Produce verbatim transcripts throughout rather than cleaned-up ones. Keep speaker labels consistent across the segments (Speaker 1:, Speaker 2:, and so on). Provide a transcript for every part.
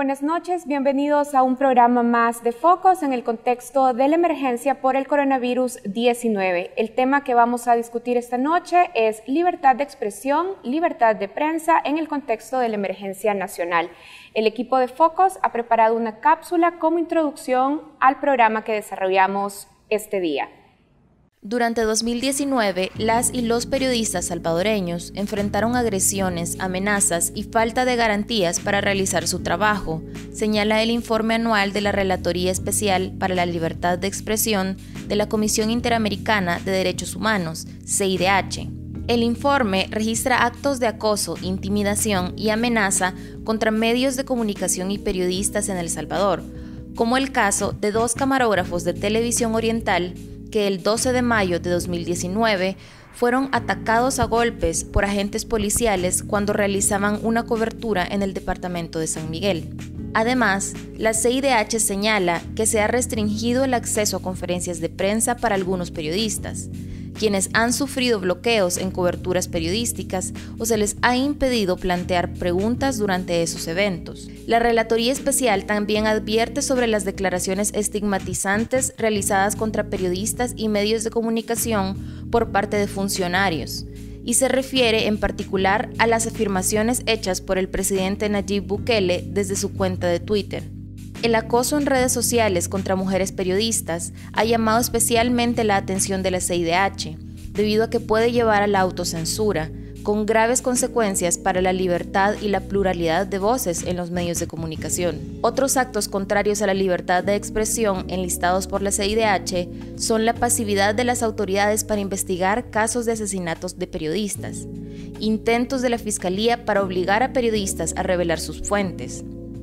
Speaker 1: buenas noches, bienvenidos a un programa más de Focos en el contexto de la emergencia por el coronavirus diecinueve. El tema que vamos a discutir esta noche es libertad de expresión, libertad de prensa en el contexto de la emergencia nacional. El equipo de Focos ha preparado una cápsula como introducción al programa que desarrollamos este día.
Speaker 2: Durante dos mil diecinueve, las y los periodistas salvadoreños enfrentaron agresiones, amenazas y falta de garantías para realizar su trabajo, señala el informe anual de la Relatoría Especial para la Libertad de Expresión de la Comisión Interamericana de Derechos Humanos, C I D H. El informe registra actos de acoso, intimidación y amenaza contra medios de comunicación y periodistas en El Salvador, como el caso de dos camarógrafos de Televisión Oriental que el doce de mayo de dos mil diecinueve fueron atacados a golpes por agentes policiales cuando realizaban una cobertura en el departamento de San Miguel. Además, la C I D H señala que se ha restringido el acceso a conferencias de prensa para algunos periodistas, quienes han sufrido bloqueos en coberturas periodísticas o se les ha impedido plantear preguntas durante esos eventos. La Relatoría Especial también advierte sobre las declaraciones estigmatizantes realizadas contra periodistas y medios de comunicación por parte de funcionarios, y se refiere en particular a las afirmaciones hechas por el presidente Nayib Bukele desde su cuenta de Twitter. El acoso en redes sociales contra mujeres periodistas ha llamado especialmente la atención de la C I D H, debido a que puede llevar a la autocensura, con graves consecuencias para la libertad y la pluralidad de voces en los medios de comunicación. Otros actos contrarios a la libertad de expresión enlistados por la C I D H son la pasividad de las autoridades para investigar casos de asesinatos de periodistas, intentos de la Fiscalía para obligar a periodistas a revelar sus fuentes,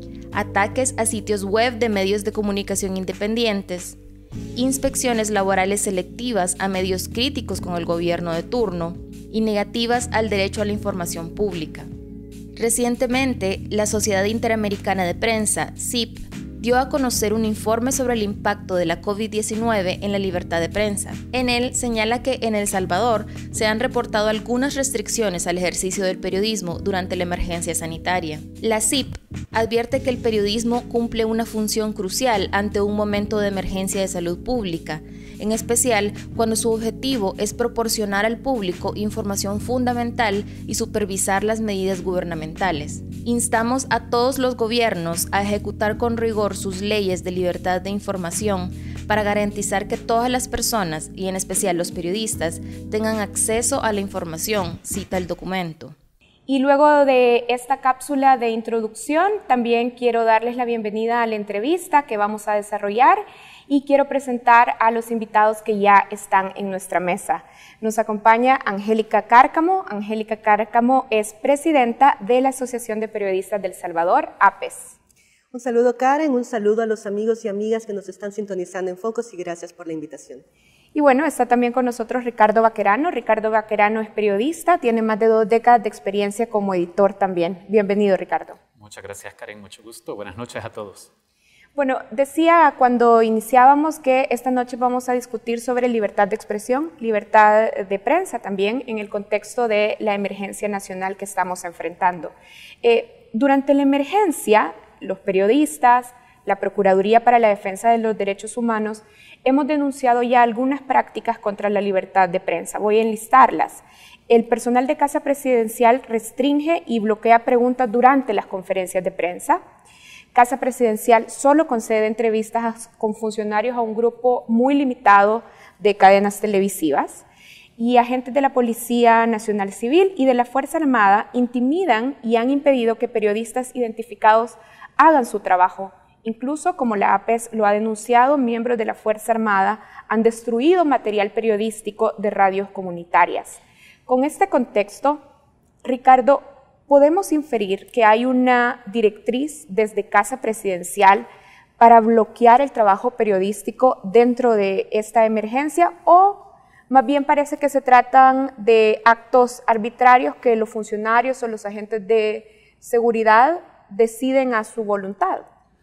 Speaker 2: ataques a sitios web de medios de comunicación independientes, inspecciones laborales selectivas a medios críticos con el gobierno de turno y negativas al derecho a la información pública. Recientemente, la Sociedad Interamericana de Prensa, S I P, dio a conocer un informe sobre el impacto de la COVID diecinueve en la libertad de prensa. En él señala que en El Salvador se han reportado algunas restricciones al ejercicio del periodismo durante la emergencia sanitaria. La S I P advierte que el periodismo cumple una función crucial ante un momento de emergencia de salud pública, en especial cuando su objetivo es proporcionar al público información fundamental y supervisar las medidas gubernamentales. Instamos a todos los gobiernos a ejecutar con rigor sus leyes de libertad de información para garantizar que todas las personas, y en especial los periodistas, tengan acceso a la información, cita el documento.
Speaker 1: Y luego de esta cápsula de introducción, también quiero darles la bienvenida a la entrevista que vamos a desarrollar y quiero presentar a los invitados que ya están en nuestra mesa. Nos acompaña Angélica Cárcamo. Angélica Cárcamo es presidenta de la Asociación de Periodistas del Salvador, A P E S.
Speaker 3: Un saludo, Karen, un saludo a los amigos y amigas que nos están sintonizando en Focos y gracias por la invitación.
Speaker 1: Y bueno, está también con nosotros Ricardo Baquerano. Ricardo Baquerano es periodista, tiene más de dos décadas de experiencia como editor también. Bienvenido, Ricardo.
Speaker 4: Muchas gracias, Karen, mucho gusto. Buenas noches a todos.
Speaker 1: Bueno, decía cuando iniciábamos que esta noche vamos a discutir sobre libertad de expresión, libertad de prensa también en el contexto de la emergencia nacional que estamos enfrentando. Eh, durante la emergencia, los periodistas, la Procuraduría para la Defensa de los Derechos Humanos, hemos denunciado ya algunas prácticas contra la libertad de prensa. Voy a enlistarlas. El personal de Casa Presidencial restringe y bloquea preguntas durante las conferencias de prensa. Casa Presidencial solo concede entrevistas con funcionarios a un grupo muy limitado de cadenas televisivas. Y agentes de la Policía Nacional Civil y de la Fuerza Armada intimidan y han impedido que periodistas identificados hagan su trabajo. Incluso, como la A P E S lo ha denunciado, miembros de la Fuerza Armada han destruido material periodístico de radios comunitarias. Con este contexto, Ricardo, ¿podemos inferir que hay una directriz desde Casa Presidencial para bloquear el trabajo periodístico dentro de esta emergencia o más bien parece que se tratan de actos arbitrarios que los funcionarios o los agentes de seguridad deciden a su voluntad?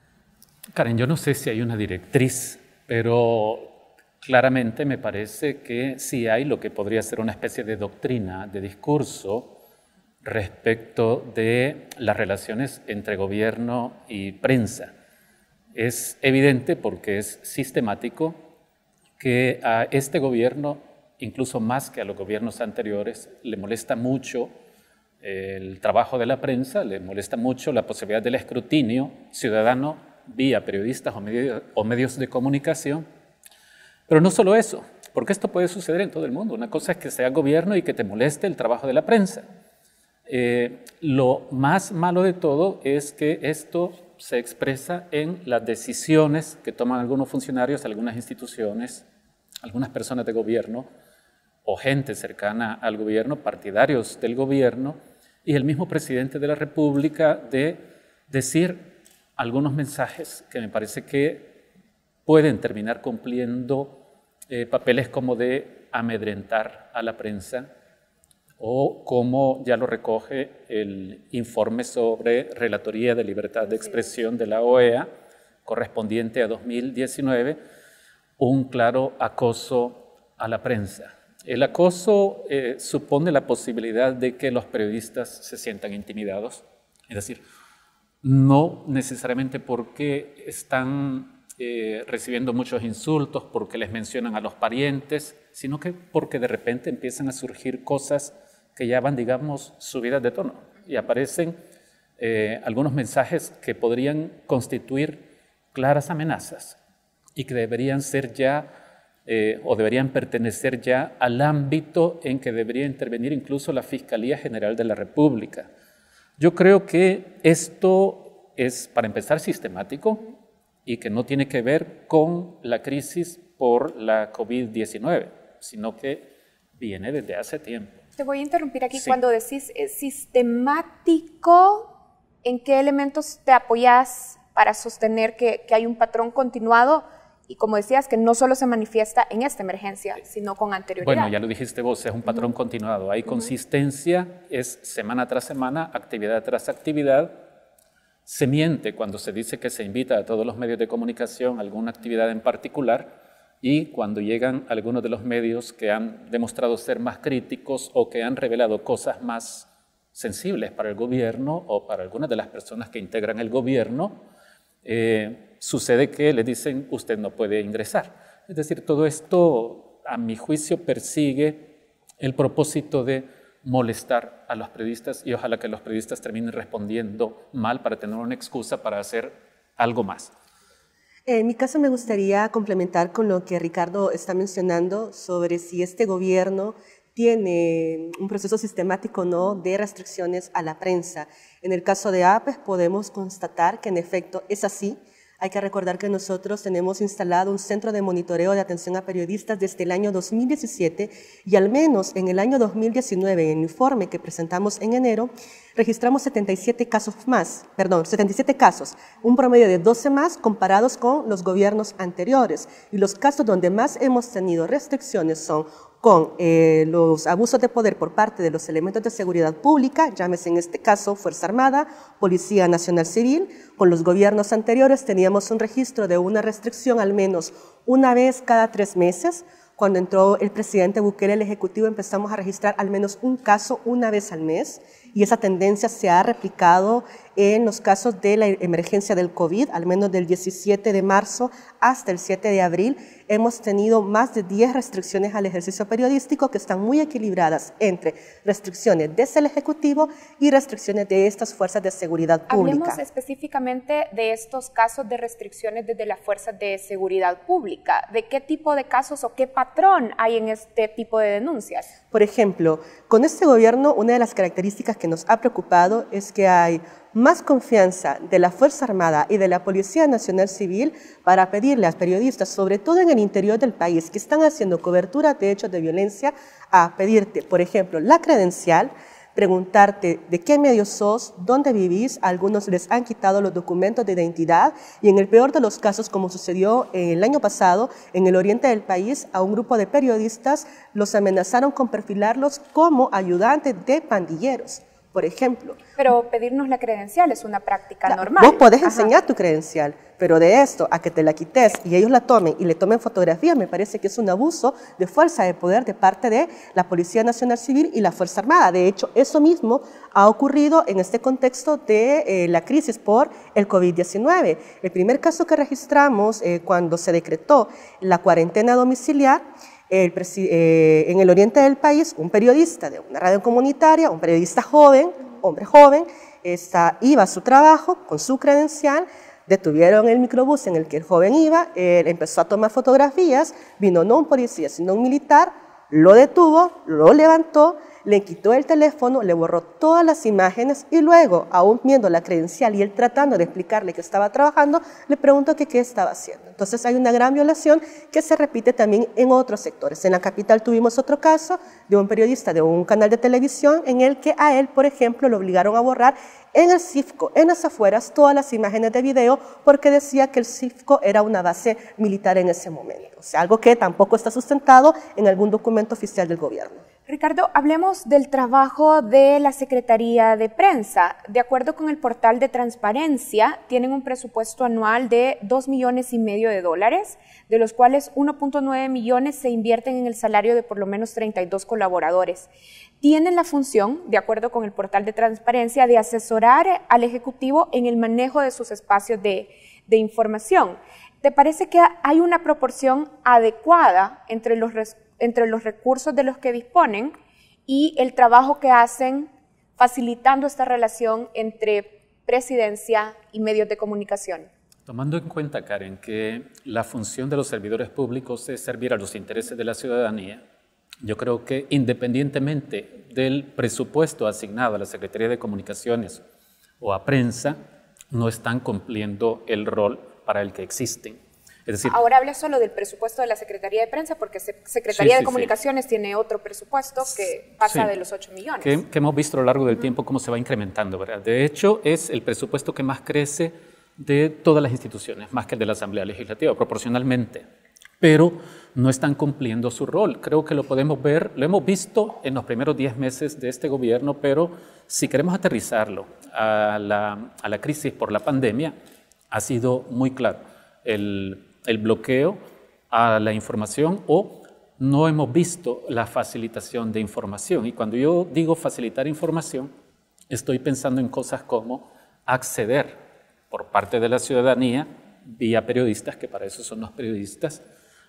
Speaker 4: Karen, yo no sé si hay una directriz, pero claramente me parece que sí hay lo que podría ser una especie de doctrina, de discurso, respecto de las relaciones entre gobierno y prensa. Es evidente, porque es sistemático, que a este gobierno, incluso más que a los gobiernos anteriores, le molesta mucho el trabajo de la prensa, le molesta mucho la posibilidad del escrutinio ciudadano vía periodistas o, medio, o medios de comunicación. Pero no solo eso, porque esto puede suceder en todo el mundo. Una cosa es que sea gobierno y que te moleste el trabajo de la prensa. Eh, lo más malo de todo es que esto se expresa en las decisiones que toman algunos funcionarios, algunas instituciones, algunas personas de gobierno o gente cercana al gobierno, partidarios del gobierno, y el mismo presidente de la República, de decir algunos mensajes que me parece que pueden terminar cumpliendo eh, papeles como de amedrentar a la prensa, o como ya lo recoge el informe sobre Relatoría de Libertad de Expresión de la O E A, correspondiente a dos mil diecinueve, un claro acoso a la prensa. El acoso eh, supone la posibilidad de que los periodistas se sientan intimidados, es decir, no necesariamente porque están eh, recibiendo muchos insultos, porque les mencionan a los parientes, sino que porque de repente empiezan a surgir cosas que ya van, digamos, subidas de tono, y aparecen eh, algunos mensajes que podrían constituir claras amenazas y que deberían ser ya Eh, o deberían pertenecer ya al ámbito en que debería intervenir incluso la Fiscalía General de la República. Yo creo que esto es, para empezar, sistemático y que no tiene que ver con la crisis por la COVID diecinueve, sino que viene desde hace tiempo.
Speaker 1: Te voy a interrumpir aquí. Sí. Cuando decís eh, sistemático, ¿en qué elementos te apoyas para sostener que, que hay un patrón continuado? Y como decías, que no solo se manifiesta en esta emergencia, sino con anterioridad.
Speaker 4: Bueno, ya lo dijiste vos, es un patrón uh-huh. continuado. Hay uh-huh. consistencia, es semana tras semana, actividad tras actividad. Se miente cuando se dice que se invita a todos los medios de comunicación a alguna actividad en particular, y cuando llegan algunos de los medios que han demostrado ser más críticos o que han revelado cosas más sensibles para el gobierno o para algunas de las personas que integran el gobierno, eh, sucede que les dicen, usted no puede ingresar. Es decir, todo esto, a mi juicio, persigue el propósito de molestar a los periodistas, y ojalá que los periodistas terminen respondiendo mal para tener una excusa para hacer algo más.
Speaker 3: En mi caso me gustaría complementar con lo que Ricardo está mencionando sobre si este gobierno tiene un proceso sistemático, ¿no?, de restricciones a la prensa. En el caso de A P E S podemos constatar que en efecto es así. Hay que recordar que nosotros tenemos instalado un centro de monitoreo de atención a periodistas desde el año dos mil diecisiete, y al menos en el año dos mil diecinueve, en el informe que presentamos en enero, registramos setenta y siete casos más, perdón, setenta y siete casos, un promedio de doce más comparados con los gobiernos anteriores. Y los casos donde más hemos tenido restricciones son con eh, los abusos de poder por parte de los elementos de seguridad pública, llámese en este caso Fuerza Armada, Policía Nacional Civil. Con los gobiernos anteriores teníamos un registro de una restricción al menos una vez cada tres meses. Cuando entró el presidente Bukele al Ejecutivo empezamos a registrar al menos un caso una vez al mes, y esa tendencia se ha replicado en los casos de la emergencia del COVID, al menos del diecisiete de marzo hasta el siete de abril. Hemos tenido más de diez restricciones al ejercicio periodístico que están muy equilibradas entre restricciones desde el Ejecutivo y restricciones de estas fuerzas de seguridad pública.
Speaker 1: Hablemos específicamente de estos casos de restricciones desde las fuerzas de seguridad pública. ¿De qué tipo de casos o qué patrón hay en este tipo de denuncias?
Speaker 3: Por ejemplo, con este gobierno, una de las características que nos ha preocupado es que hay más confianza de la Fuerza Armada y de la Policía Nacional Civil para pedirle a periodistas, sobre todo en el interior del país, que están haciendo cobertura de hechos de violencia, a pedirte, por ejemplo, la credencial, preguntarte de qué medio sos, dónde vivís. A algunos les han quitado los documentos de identidad, y en el peor de los casos, como sucedió el año pasado en el oriente del país, a un grupo de periodistas los amenazaron con perfilarlos como ayudantes de pandilleros. Por ejemplo.
Speaker 1: Pero pedirnos la credencial es una práctica
Speaker 3: la,
Speaker 1: normal.
Speaker 3: Vos podés
Speaker 1: Ajá.
Speaker 3: enseñar tu credencial, pero de esto a que te la quites y ellos la tomen y le tomen fotografía, me parece que es un abuso de fuerza de poder de parte de la Policía Nacional Civil y la Fuerza Armada. De hecho, eso mismo ha ocurrido en este contexto de eh, la crisis por el COVID diecinueve. El primer caso que registramos eh, cuando se decretó la cuarentena domiciliar, El, eh, en el oriente del país, un periodista de una radio comunitaria, un periodista joven, hombre joven, está, iba a su trabajo con su credencial, detuvieron el microbús en el que el joven iba, él empezó a tomar fotografías, vino no un policía, sino un militar, lo detuvo, lo levantó, le quitó el teléfono, le borró todas las imágenes y luego, aún viendo la credencial y él tratando de explicarle que estaba trabajando, le preguntó que qué estaba haciendo. Entonces hay una gran violación que se repite también en otros sectores. En la capital tuvimos otro caso de un periodista de un canal de televisión en el que a él, por ejemplo, lo obligaron a borrar en el CIFCO, en las afueras, todas las imágenes de video porque decía que el CIFCO era una base militar en ese momento. O sea, algo que tampoco está sustentado en algún documento oficial del gobierno.
Speaker 1: Ricardo, hablemos del trabajo de la Secretaría de Prensa. De acuerdo con el portal de Transparencia, tienen un presupuesto anual de dos millones y medio de dólares, de los cuales uno punto nueve millones se invierten en el salario de por lo menos treinta y dos colaboradores. Tienen la función, de acuerdo con el portal de Transparencia, de asesorar al Ejecutivo en el manejo de sus espacios de, de información. ¿Te parece que hay una proporción adecuada entre los entre los recursos de los que disponen y el trabajo que hacen facilitando esta relación entre presidencia y medios de comunicación?
Speaker 4: Tomando en cuenta, Karen, que la función de los servidores públicos es servir a los intereses de la ciudadanía, yo creo que independientemente del presupuesto asignado a la Secretaría de Comunicaciones o a prensa, no están cumpliendo el rol para el que existen. Es decir,
Speaker 1: ahora habla solo del presupuesto de la Secretaría de Prensa, porque Secretaría
Speaker 4: sí, sí,
Speaker 1: de Comunicaciones sí. tiene otro presupuesto que pasa sí, de los ocho millones.
Speaker 4: Que, que hemos visto a lo largo del uh-huh. tiempo cómo se va incrementando, ¿verdad? De hecho, es el presupuesto que más crece de todas las instituciones, más que el de la Asamblea Legislativa, proporcionalmente. Pero no están cumpliendo su rol. Creo que lo podemos ver, lo hemos visto en los primeros diez meses de este gobierno, pero si queremos aterrizarlo a la, a la crisis por la pandemia, ha sido muy claro. El el bloqueo a la información o no hemos visto la facilitación de información. Y cuando yo digo facilitar información, estoy pensando en cosas como acceder por parte de la ciudadanía, vía periodistas, que para eso son los periodistas,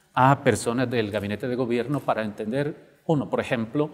Speaker 4: a personas del gabinete de gobierno para entender, uno, por ejemplo,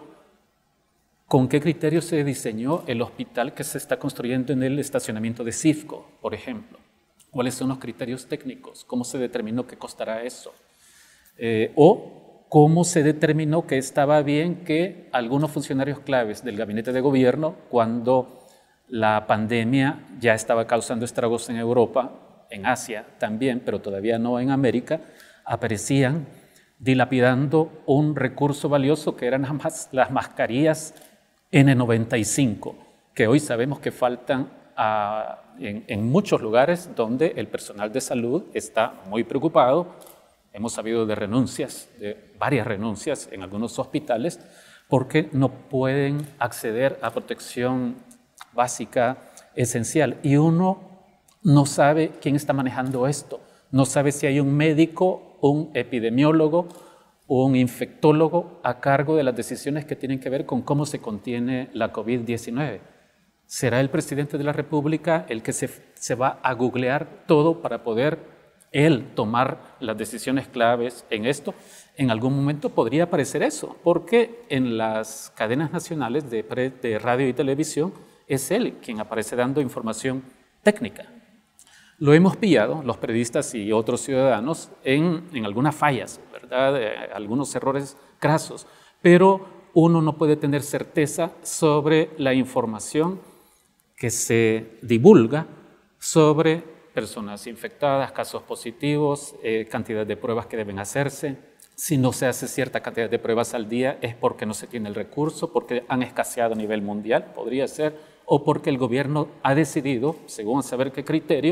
Speaker 4: con qué criterio se diseñó el hospital que se está construyendo en el estacionamiento de CIFCO, por ejemplo. ¿Cuáles son los criterios técnicos? ¿Cómo se determinó que costará eso? Eh, o cómo se determinó que estaba bien que algunos funcionarios claves del gabinete de gobierno, cuando la pandemia ya estaba causando estragos en Europa, en Asia también, pero todavía no en América, aparecían dilapidando un recurso valioso que eran las mascarillas ene noventa y cinco, que hoy sabemos que faltan a En, en muchos lugares donde el personal de salud está muy preocupado. Hemos sabido de renuncias, de varias renuncias en algunos hospitales, porque no pueden acceder a protección básica esencial. Y uno no sabe quién está manejando esto. No sabe si hay un médico, un epidemiólogo o un infectólogo a cargo de las decisiones que tienen que ver con cómo se contiene la COVID diecinueve. ¿Será el presidente de la República el que se, se va a googlear todo para poder él tomar las decisiones claves en esto? En algún momento podría aparecer eso, porque en las cadenas nacionales de, pre, de radio y televisión es él quien aparece dando información técnica. Lo hemos pillado, los periodistas y otros ciudadanos, en, en algunas fallas, ¿verdad? Eh, algunos errores crasos, pero uno no puede tener certeza sobre la información que se divulga sobre personas infectadas, casos positivos, eh, cantidad de pruebas que deben hacerse. Si no se hace cierta cantidad de pruebas al día es porque no se tiene el recurso, porque han escaseado a nivel mundial, podría ser, o porque el gobierno ha decidido, según saber qué criterio, que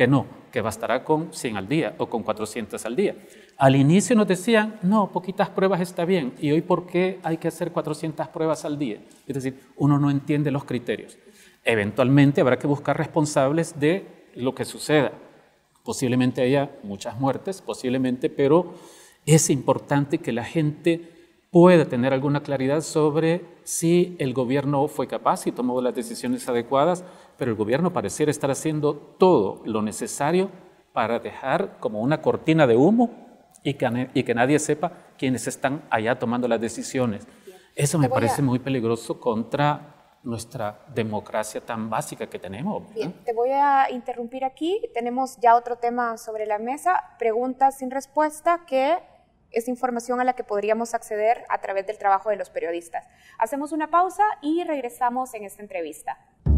Speaker 4: que no, que bastará con cien al día o con cuatrocientas al día. Al inicio nos decían, no, poquitas pruebas está bien, y hoy ¿por qué hay que hacer cuatrocientas pruebas al día? Es decir, uno no entiende los criterios. Eventualmente habrá que buscar responsables de lo que suceda. Posiblemente haya muchas muertes, posiblemente, pero es importante que la gente pueda tener alguna claridad sobre si el gobierno fue capaz y tomó las decisiones adecuadas, pero el gobierno pareciera estar haciendo todo lo necesario para dejar como una cortina de humo y que, y que nadie sepa quiénes están allá tomando las decisiones. Eso me parece muy peligroso contra nuestra democracia tan básica que tenemos.
Speaker 1: Bien, te voy a interrumpir aquí. Tenemos ya otro tema sobre la mesa, preguntas sin respuesta, que es información a la que podríamos acceder a través del trabajo de los periodistas. Hacemos una pausa y regresamos en esta entrevista.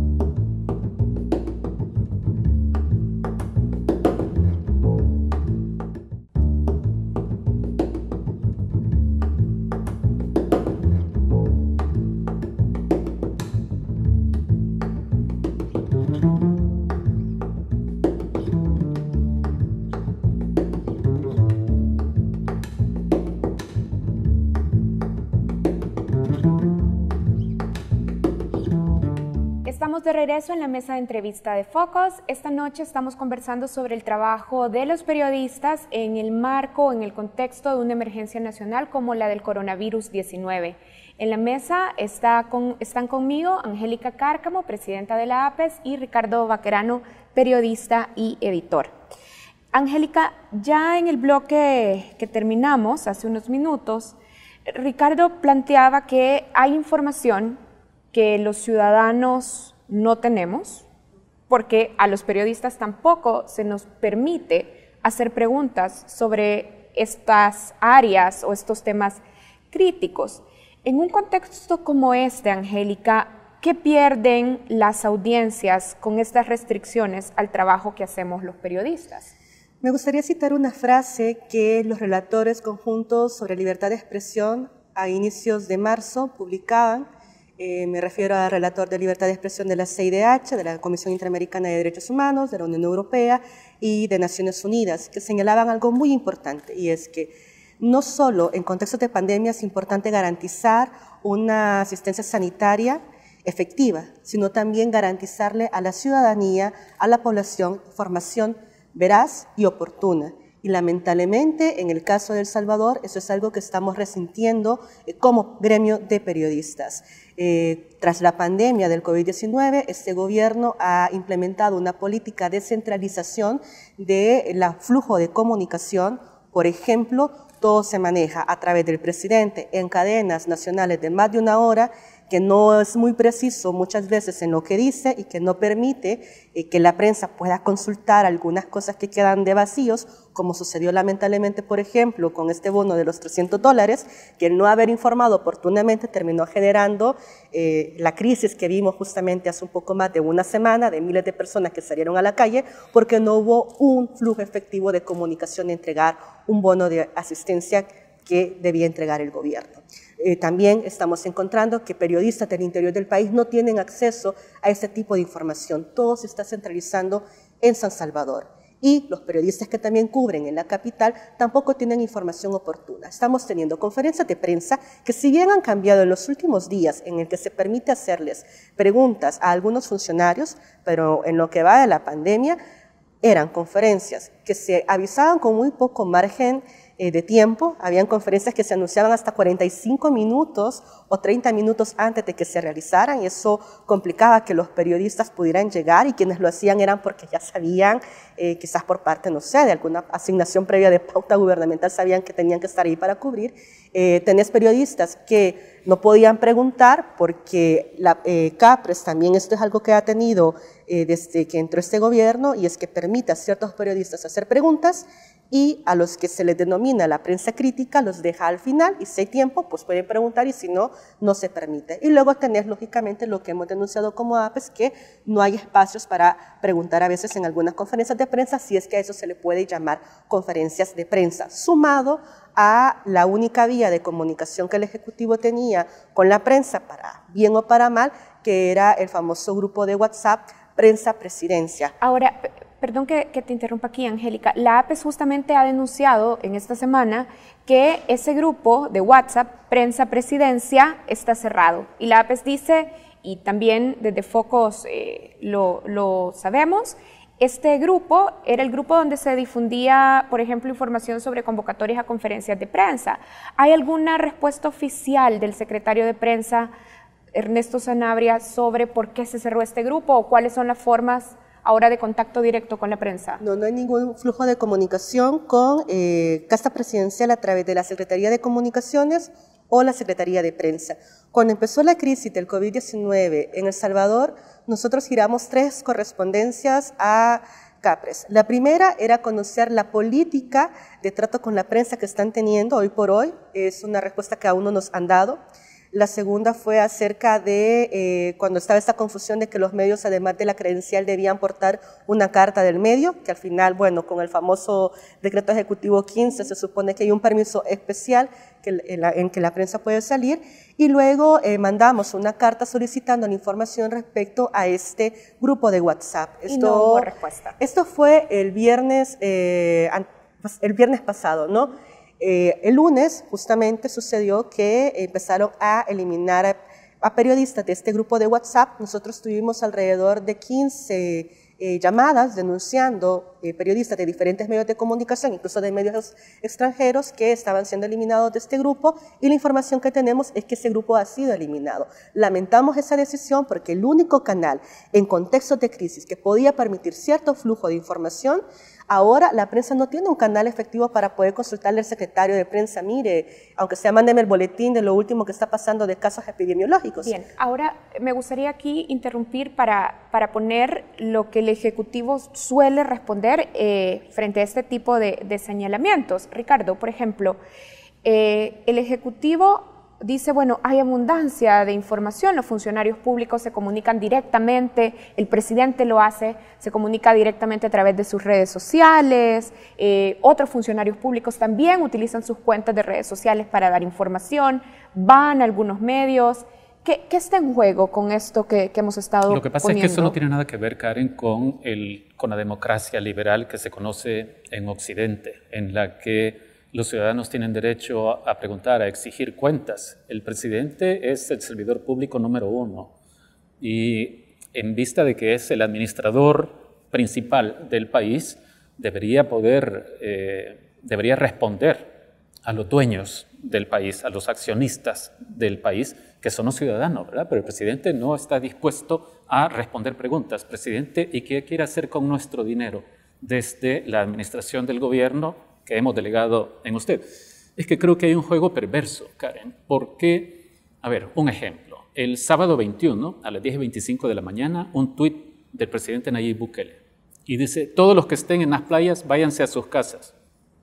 Speaker 1: Estamos de regreso en la mesa de entrevista de Focus. Esta noche estamos conversando sobre el trabajo de los periodistas en el marco, en el contexto de una emergencia nacional como la del coronavirus diecinueve. En la mesa está con, están conmigo Angélica Cárcamo, presidenta de la APES, y Ricardo Baquerano, periodista y editor. Angélica, ya en el bloque que terminamos hace unos minutos, Ricardo planteaba que hay información que los ciudadanos no tenemos, porque a los periodistas tampoco se nos permite hacer preguntas sobre estas áreas o estos temas críticos. En un contexto como este, Angélica, ¿qué pierden las audiencias con estas restricciones al trabajo que hacemos los periodistas?
Speaker 3: Me gustaría citar una frase que los relatores conjuntos sobre libertad de expresión a inicios de marzo publicaban. Eh, me refiero al relator de libertad de expresión de la C I D H, de la Comisión Interamericana de Derechos Humanos, de la Unión Europea y de Naciones Unidas, que señalaban algo muy importante, y es que no solo en contextos de pandemia es importante garantizar una asistencia sanitaria efectiva, sino también garantizarle a la ciudadanía, a la población, información veraz y oportuna. Y lamentablemente, en el caso de El Salvador, eso es algo que estamos resintiendo eh, como gremio de periodistas. Eh, tras la pandemia del COVID diecinueve, este gobierno ha implementado una política de centralización del flujo de comunicación. Por ejemplo, todo se maneja a través del presidente en cadenas nacionales de más de una hora, que no es muy preciso muchas veces en lo que dice y que no permite eh, que la prensa pueda consultar algunas cosas que quedan de vacíos, como sucedió lamentablemente, por ejemplo, con este bono de los trescientos dólares, que el no haber informado oportunamente terminó generando eh, la crisis que vimos justamente hace un poco más de una semana, de miles de personas que salieron a la calle, porque no hubo un flujo efectivo de comunicación de entregar un bono de asistencia que debía entregar el gobierno. Eh, también estamos encontrando que periodistas del interior del país no tienen acceso a este tipo de información. Todo se está centralizando en San Salvador. Y los periodistas que también cubren en la capital tampoco tienen información oportuna. Estamos teniendo conferencias de prensa que, si bien han cambiado en los últimos días, en el que se permite hacerles preguntas a algunos funcionarios, pero en lo que va de la pandemia, eran conferencias que se avisaban con muy poco margen eh, de tiempo. Habían conferencias que se anunciaban hasta cuarenta y cinco minutos o treinta minutos antes de que se realizaran, y eso complicaba que los periodistas pudieran llegar, y quienes lo hacían eran porque ya sabían, eh, quizás por parte, no sé, de alguna asignación previa de pauta gubernamental, sabían que tenían que estar ahí para cubrir. Eh, tenés periodistas que no podían preguntar porque la eh, CAPRES, también esto es algo que ha tenido eh, desde que entró este gobierno, y es que permite a ciertos periodistas hacer preguntas, y a los que se les denomina la prensa crítica los deja al final, y si hay tiempo pues pueden preguntar, y si no, no se permite. Y luego tenés lógicamente lo que hemos denunciado como APES, que no hay espacios para preguntar a veces en algunas conferencias de prensa, si es que a eso se le puede llamar conferencias de prensa, sumado a la única vía de comunicación que el Ejecutivo tenía con la prensa, para bien o para mal, que era el famoso grupo de WhatsApp Prensa Presidencia.
Speaker 1: Ahora, perdón que, que te interrumpa aquí, Angélica, la APES justamente ha denunciado en esta semana que ese grupo de WhatsApp, Prensa Presidencia, está cerrado. Y la APES dice, y también desde Focos eh, lo, lo sabemos, este grupo era el grupo donde se difundía, por ejemplo, información sobre convocatorias a conferencias de prensa. ¿Hay alguna respuesta oficial del secretario de Prensa, Ernesto Sanabria, sobre por qué se cerró este grupo o cuáles son las formas ahora de contacto directo con la prensa?
Speaker 3: No, no hay ningún flujo de comunicación con eh, Casa Presidencial a través de la Secretaría de Comunicaciones o la Secretaría de Prensa. Cuando empezó la crisis del COVID diecinueve en El Salvador, nosotros giramos tres correspondencias a CAPRES. La primera era conocer la política de trato con la prensa que están teniendo hoy por hoy. Es una respuesta que aún no nos han dado. La segunda fue acerca de eh, cuando estaba esta confusión de que los medios, además de la credencial, debían portar una carta del medio, que al final, bueno, con el famoso decreto ejecutivo quince se supone que hay un permiso especial que, en, la, en que la prensa puede salir, y luego eh, mandamos una carta solicitando la información respecto a este grupo de WhatsApp. Esto,
Speaker 1: y no hubo respuesta.
Speaker 3: Esto fue el viernes, eh, el viernes pasado, ¿no? Eh, el lunes justamente sucedió que empezaron a eliminar a, a periodistas de este grupo de WhatsApp. Nosotros tuvimos alrededor de quince eh, llamadas denunciando eh, periodistas de diferentes medios de comunicación, incluso de medios extranjeros, que estaban siendo eliminados de este grupo, y la información que tenemos es que ese grupo ha sido eliminado. Lamentamos esa decisión porque el único canal en contextos de crisis que podía permitir cierto flujo de información, ahora la prensa no tiene un canal efectivo para poder consultarle al secretario de prensa, mire, aunque sea mándeme el boletín de lo último que está pasando de casos epidemiológicos.
Speaker 1: Bien, ahora me gustaría aquí interrumpir para, para poner lo que el Ejecutivo suele responder eh, frente a este tipo de, de señalamientos. Ricardo, por ejemplo, eh, el Ejecutivo dice, bueno, hay abundancia de información, los funcionarios públicos se comunican directamente, el presidente lo hace, se comunica directamente a través de sus redes sociales, eh, otros funcionarios públicos también utilizan sus cuentas de redes sociales para dar información, van a algunos medios. ¿Qué, qué está en juego con esto que, que hemos estado
Speaker 4: Lo que pasa
Speaker 1: poniendo?
Speaker 4: es que eso no tiene nada que ver, Karen, con, el, con la democracia liberal que se conoce en Occidente, en la que los ciudadanos tienen derecho a preguntar, a exigir cuentas. El presidente es el servidor público número uno y en vista de que es el administrador principal del país, debería poder, eh, debería responder a los dueños del país, a los accionistas del país, que son los ciudadanos, ¿verdad? Pero el presidente no está dispuesto a responder preguntas. Presidente, ¿y qué quiere hacer con nuestro dinero desde la administración del gobierno que hemos delegado en usted? Es que creo que hay un juego perverso, Karen, porque, a ver, un ejemplo. El sábado veintiuno, a las diez y veinticinco de la mañana, un tuit del presidente Nayib Bukele, y dice, todos los que estén en las playas, váyanse a sus casas.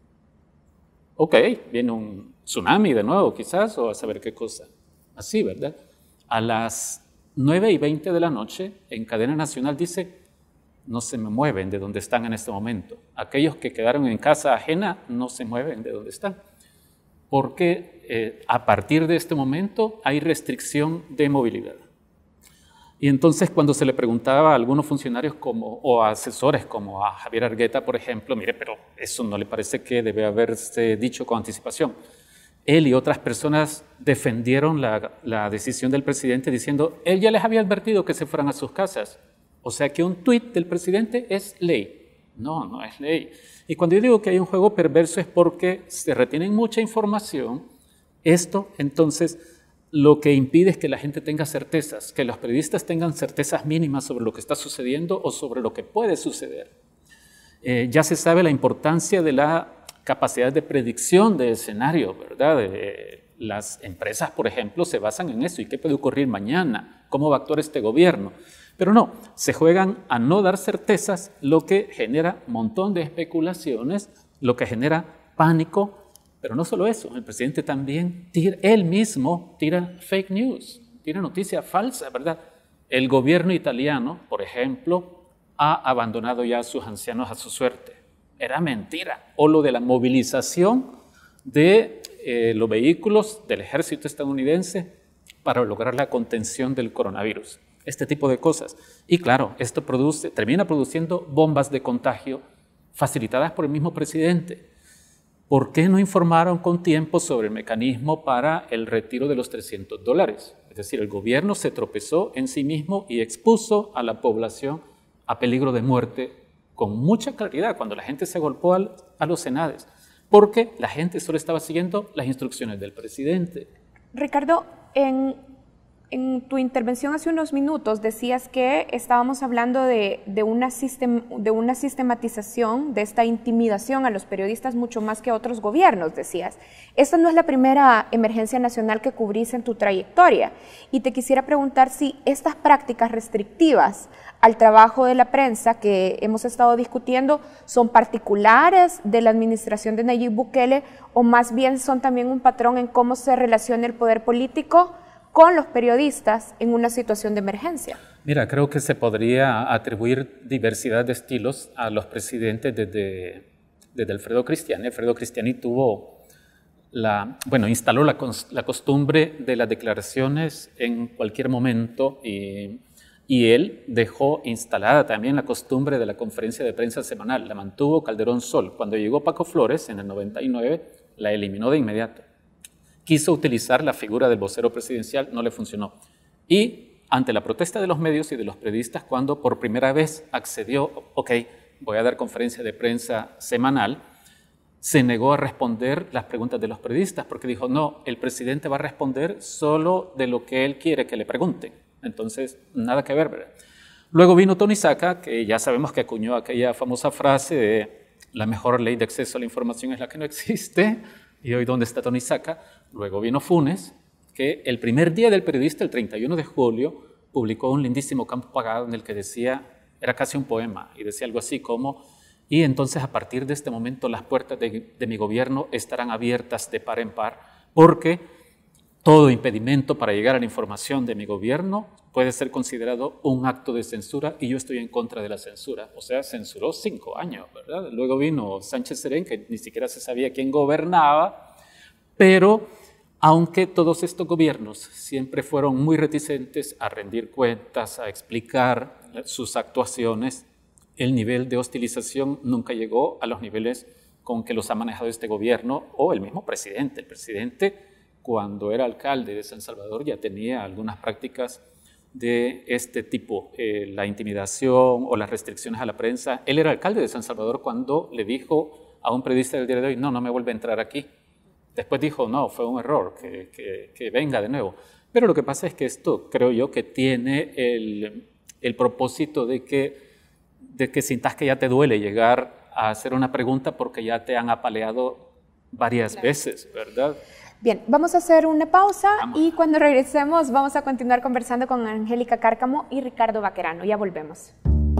Speaker 4: Ok, viene un tsunami de nuevo, quizás, o a saber qué cosa. Así, ¿verdad? A las nueve y veinte de la noche, en cadena nacional dice, no se me mueven de donde están en este momento. Aquellos que quedaron en casa ajena no se mueven de donde están. Porque eh, a partir de este momento hay restricción de movilidad. Y entonces cuando se le preguntaba a algunos funcionarios como, o a asesores como a Javier Argueta, por ejemplo, mire, pero eso no le parece que debe haberse dicho con anticipación. Él y otras personas defendieron la, la decisión del presidente diciendo, él ya les había advertido que se fueran a sus casas. O sea que un tuit del presidente es ley. No, no es ley. Y cuando yo digo que hay un juego perverso es porque se retiene mucha información. Esto, entonces, lo que impide es que la gente tenga certezas, que los periodistas tengan certezas mínimas sobre lo que está sucediendo o sobre lo que puede suceder. Eh, ya se sabe la importancia de la capacidad de predicción de escenario, ¿verdad? De, las empresas, por ejemplo, se basan en eso. ¿Y qué puede ocurrir mañana? ¿Cómo va a actuar este gobierno? Pero no, se juegan a no dar certezas, lo que genera un montón de especulaciones, lo que genera pánico, pero no solo eso, el presidente también, tira, él mismo tira fake news, tira noticia falsa, ¿verdad? El gobierno italiano, por ejemplo, ha abandonado ya a sus ancianos a su suerte. Era mentira. O lo de la movilización de eh, los vehículos del ejército estadounidense para lograr la contención del coronavirus. este tipo de cosas. Y claro, esto produce, termina produciendo bombas de contagio facilitadas por el mismo presidente. ¿Por qué no informaron con tiempo sobre el mecanismo para el retiro de los trescientos dólares? Es decir, el gobierno se tropezó en sí mismo y expuso a la población a peligro de muerte con mucha claridad cuando la gente se golpeó al, a los Senades, porque la gente solo estaba siguiendo las instrucciones del presidente.
Speaker 1: Ricardo, en, en tu intervención hace unos minutos decías que estábamos hablando de, de, una sistem, de una sistematización de esta intimidación a los periodistas mucho más que a otros gobiernos, decías. Esta no es la primera emergencia nacional que cubrís en tu trayectoria y te quisiera preguntar si estas prácticas restrictivas al trabajo de la prensa que hemos estado discutiendo son particulares de la administración de Nayib Bukele o más bien son también un patrón en cómo se relaciona el poder político con los periodistas en una situación de emergencia.
Speaker 4: Mira, creo que se podría atribuir diversidad de estilos a los presidentes desde, desde Alfredo Cristiani. Alfredo Cristiani tuvo la, bueno, instaló la, la costumbre de las declaraciones en cualquier momento y, y él dejó instalada también la costumbre de la conferencia de prensa semanal. La mantuvo Calderón Sol. Cuando llegó Paco Flores en el noventa y nueve, la eliminó de inmediato. Quiso utilizar la figura del vocero presidencial, no le funcionó. Y ante la protesta de los medios y de los periodistas, cuando por primera vez accedió, ok, voy a dar conferencia de prensa semanal, se negó a responder las preguntas de los periodistas, porque dijo, no, el presidente va a responder solo de lo que él quiere que le pregunten. Entonces, nada que ver, ¿verdad? Luego vino Tony Saca, que ya sabemos que acuñó aquella famosa frase de la mejor ley de acceso a la información es la que no existe. Y hoy, ¿dónde está Tony Saca? Luego vino Funes, que el primer día del periodista, el treinta y uno de julio, publicó un lindísimo campo pagado en el que decía, era casi un poema, y decía algo así como, y entonces a partir de este momento las puertas de, de mi gobierno estarán abiertas de par en par, porque todo impedimento para llegar a la información de mi gobierno puede ser considerado un acto de censura y yo estoy en contra de la censura. O sea, censuró cinco años, ¿verdad? Luego vino Sánchez Serén, que ni siquiera se sabía quién gobernaba, pero aunque todos estos gobiernos siempre fueron muy reticentes a rendir cuentas, a explicar sus actuaciones, el nivel de hostilización nunca llegó a los niveles con que los ha manejado este gobierno o el mismo presidente. El presidente, cuando era alcalde de San Salvador, ya tenía algunas prácticas de este tipo, eh, la intimidación o las restricciones a la prensa. Él era alcalde de San Salvador cuando le dijo a un periodista del día de hoy, no, no me vuelve a entrar aquí. Después dijo, no, fue un error, que, que, que venga de nuevo. Pero lo que pasa es que esto creo yo que tiene el, el propósito de que, de que sintas que ya te duele llegar a hacer una pregunta porque ya te han apaleado varias claro. veces, ¿verdad?
Speaker 1: Bien, vamos a hacer una pausa vamos. Y cuando regresemos vamos a continuar conversando con Angélica Cárcamo y Ricardo Baquerano. Ya volvemos.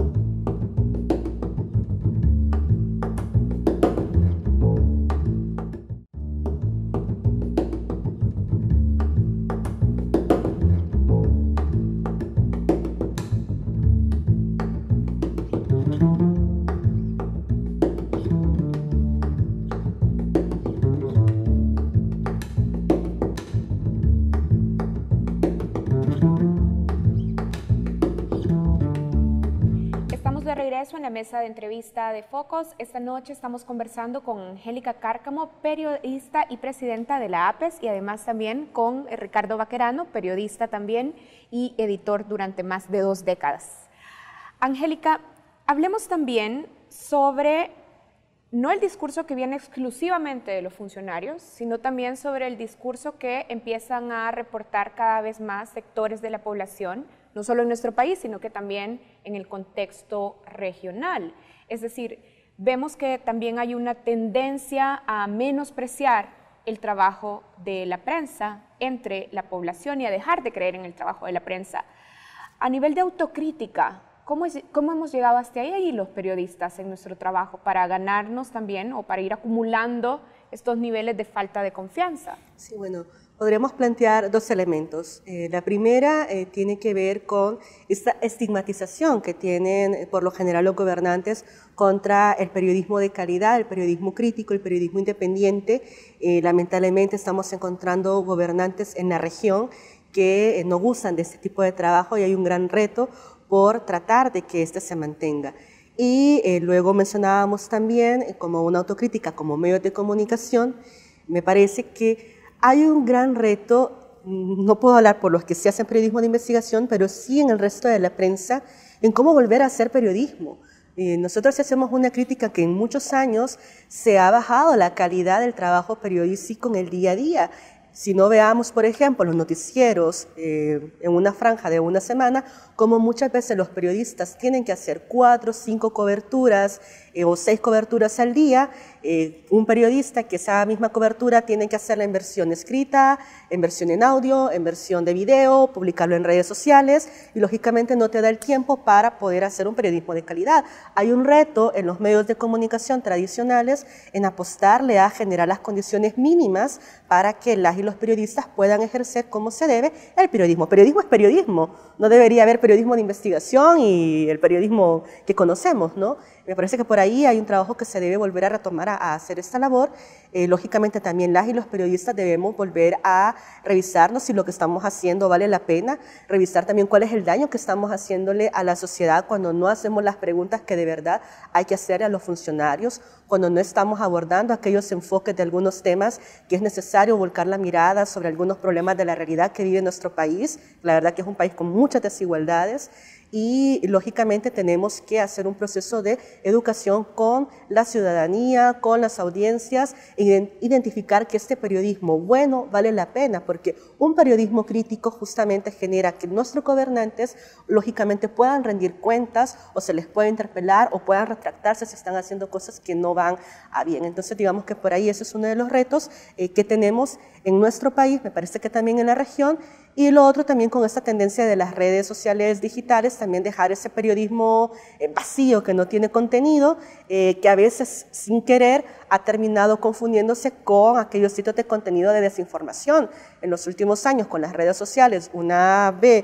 Speaker 1: En la mesa de entrevista de Focos. Esta noche estamos conversando con Angélica Cárcamo, periodista y presidenta de la A P E S, y además también con Ricardo Baquerano, periodista también y editor durante más de dos décadas. Angélica, hablemos también sobre no el discurso que viene exclusivamente de los funcionarios, sino también sobre el discurso que empiezan a reportar cada vez más sectores de la población, no solo en nuestro país, sino que también en el contexto regional. Es decir, vemos que también hay una tendencia a menospreciar el trabajo de la prensa entre la población y a dejar de creer en el trabajo de la prensa. A nivel de autocrítica, ¿cómo, es, cómo hemos llegado hasta ahí los periodistas en nuestro trabajo para ganarnos también o para ir acumulando estos niveles de falta de confianza?
Speaker 3: Sí, bueno, podríamos plantear dos elementos. Eh, la primera eh, tiene que ver con esta estigmatización que tienen eh, por lo general los gobernantes contra el periodismo de calidad, el periodismo crítico, el periodismo independiente. Eh, lamentablemente estamos encontrando gobernantes en la región que no gustan de este tipo de trabajo y hay un gran reto por tratar de que este se mantenga. Y eh, luego mencionábamos también eh, como una autocrítica como medios de comunicación, me parece que hay un gran reto, no puedo hablar por los que se hacen periodismo de investigación, pero sí en el resto de la prensa, en cómo volver a hacer periodismo. Y nosotros hacemos una crítica que en muchos años se ha bajado la calidad del trabajo periodístico en el día a día. Si no veamos, por ejemplo, los noticieros eh, en una franja de una semana, como muchas veces los periodistas tienen que hacer cuatro, cinco coberturas eh, o seis coberturas al día, eh, un periodista que esa misma cobertura tiene que hacerla en versión escrita, en versión en audio, en versión de video, publicarlo en redes sociales y lógicamente no te da el tiempo para poder hacer un periodismo de calidad. Hay un reto en los medios de comunicación tradicionales en apostarle a generar las condiciones mínimas para que las y los periodistas puedan ejercer como se debe el periodismo. Periodismo es periodismo, no debería haber periodismo de investigación y el periodismo que conocemos, ¿no? Me parece que por ahí hay un trabajo que se debe volver a retomar a, a hacer esta labor. Eh, lógicamente también las y los periodistas debemos volver a revisarnos si lo que estamos haciendo vale la pena, revisar también cuál es el daño que estamos haciéndole a la sociedad cuando no hacemos las preguntas que de verdad hay que hacerle a los funcionarios, cuando no estamos abordando aquellos enfoques de algunos temas que es necesario volcar la mirada sobre algunos problemas de la realidad que vive nuestro país. La verdad que es un país con muchas desigualdades. Y lógicamente tenemos que hacer un proceso de educación con la ciudadanía, con las audiencias, e identificar que este periodismo bueno vale la pena, porque un periodismo crítico justamente genera que nuestros gobernantes lógicamente puedan rendir cuentas o se les pueda interpelar o puedan retractarse si están haciendo cosas que no van a bien. Entonces digamos que por ahí ese es uno de los retos eh, que tenemos en nuestro país, me parece que también en la región. Y lo otro también con esta tendencia de las redes sociales digitales, también dejar ese periodismo eh, vacío que no tiene contenido, eh, que a veces sin querer ha terminado confundiéndose con aquellos sitios de contenido de desinformación. En los últimos años con las redes sociales, una ve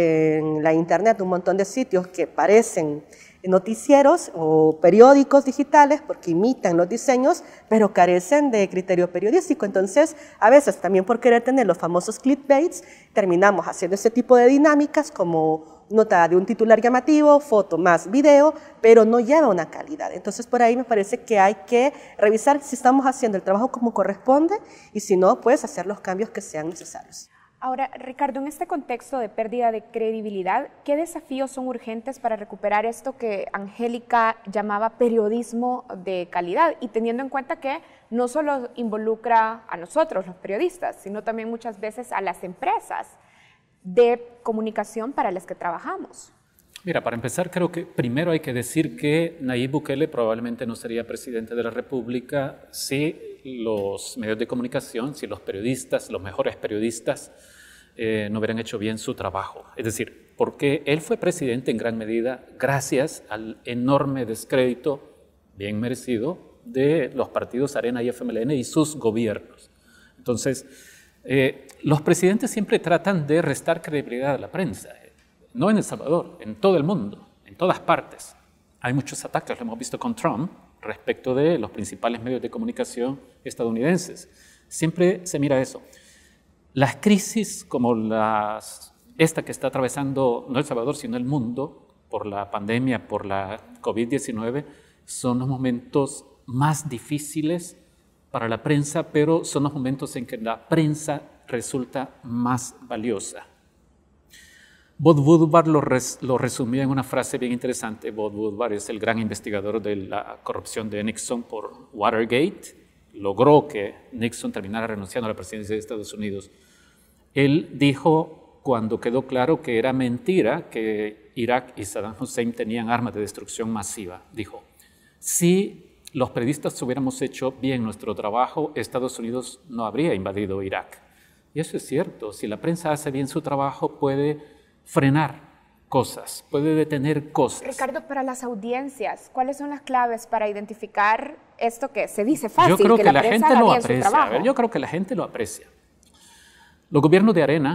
Speaker 3: en la internet un montón de sitios que parecen noticieros o periódicos digitales porque imitan los diseños, pero carecen de criterio periodístico. Entonces, a veces también por querer tener los famosos clickbaits, terminamos haciendo ese tipo de dinámicas como nota de un titular llamativo, foto más video, pero no lleva una calidad. Entonces, por ahí me parece que hay que revisar si estamos haciendo el trabajo como corresponde y si no, pues hacer los cambios que sean necesarios.
Speaker 1: Ahora, Ricardo, en este contexto de pérdida de credibilidad, ¿qué desafíos son urgentes para recuperar esto que Angélica llamaba periodismo de calidad? Y teniendo en cuenta que no solo involucra a nosotros, los periodistas, sino también muchas veces a las empresas de comunicación para las que trabajamos.
Speaker 4: Mira, para empezar, creo que primero hay que decir que Nayib Bukele probablemente no sería presidente de la República si los medios de comunicación, si los periodistas, los mejores periodistas, eh, no hubieran hecho bien su trabajo. Es decir, porque él fue presidente en gran medida gracias al enorme descrédito, bien merecido, de los partidos Arena y F M L N y sus gobiernos. Entonces, eh, los presidentes siempre tratan de restar credibilidad a la prensa. No en El Salvador, en todo el mundo, en todas partes. Hay muchos ataques, lo hemos visto con Trump, respecto de los principales medios de comunicación estadounidenses. Siempre se mira eso. Las crisis como las, esta que está atravesando no El Salvador, sino el mundo, por la pandemia, por la COVID diecinueve, son los momentos más difíciles para la prensa, pero son los momentos en que la prensa resulta más valiosa. Bob Woodward lo, res, lo resumía en una frase bien interesante. Bob Woodward es el gran investigador de la corrupción de Nixon por Watergate. Logró que Nixon terminara renunciando a la presidencia de Estados Unidos. Él dijo, cuando quedó claro que era mentira que Irak y Saddam Hussein tenían armas de destrucción masiva, dijo, si los periodistas hubiéramos hecho bien nuestro trabajo, Estados Unidos no habría invadido Irak. Y eso es cierto. Si la prensa hace bien su trabajo, puede frenar cosas, puede detener cosas.
Speaker 1: Ricardo, para las audiencias, ¿cuáles son las claves para identificar esto que se dice fácil?
Speaker 4: Yo creo que,
Speaker 1: que
Speaker 4: la,
Speaker 1: la
Speaker 4: gente lo aprecia. A ver, yo creo que la gente lo aprecia. Los gobiernos de Arena,